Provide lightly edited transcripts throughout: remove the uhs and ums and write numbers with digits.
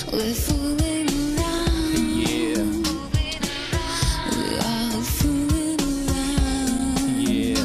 We're fooling around. Yeah. We're all fooling around. Yeah.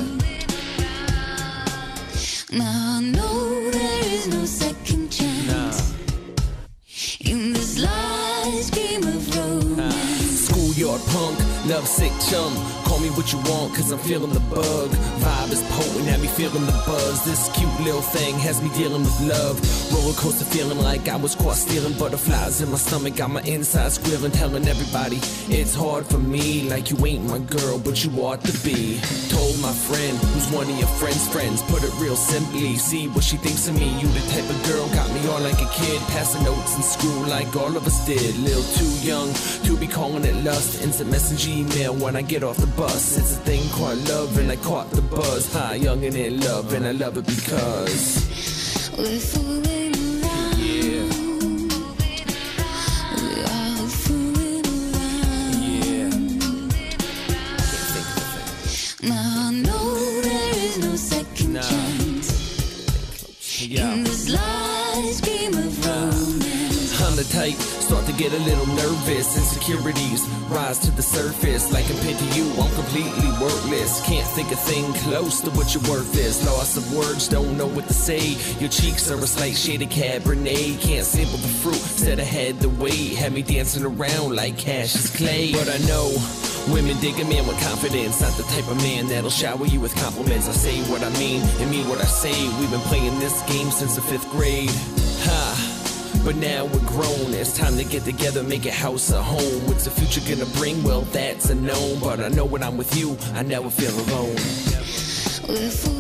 Now I know there is no second chance in this last game of romance. Schoolyard punk, love sick chum. Call me what you want, cause I'm feeling the bug. Vibe is potent, had me feeling the buzz. This cute little thing has me dealing with love. Roller coaster feeling like I was caught stealing. Butterflies in my stomach, got my inside squealing. Telling everybody it's hard for me, like you ain't my girl, but you ought to be. Told my friend, who's one of your friends' friends, put it real simply, see what she thinks of me. You the type of girl, got me on like a kid, passing notes in school like all of us did. Little too young to be calling it lust. Instant messenger email when I get off the bus. It's a thing called love and I caught the buzz. High, young and in love, and I love it because we're fooling around. Yeah. We're all fooling around. Yeah. Now I know there is no second chance in this last game of romance. On the tight, start to get a little nervous. Insecurities rise to the surface. Like compared to you, I'm completely worthless. Can't think a thing close to what your worth is. Loss of words, don't know what to say. Your cheeks are a slight shade of Cabernet. Can't sample the fruit, instead I had to wait. Had me dancing around like Cassius Clay. But I know women dig a man with confidence, not the type of man that'll shower you with compliments. I say what I mean and mean what I say. We've been playing this game since the 5th grade. Ha! But now we're grown, it's time to get together, make a house a home. What's the future gonna bring? Well, that's unknown. But I know when I'm with you, I never feel alone. We're